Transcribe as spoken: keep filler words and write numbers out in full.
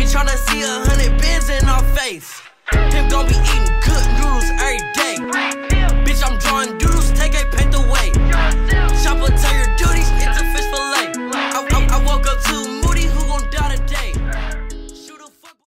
We tryna see a hundred bins in our face. Him gon' be eating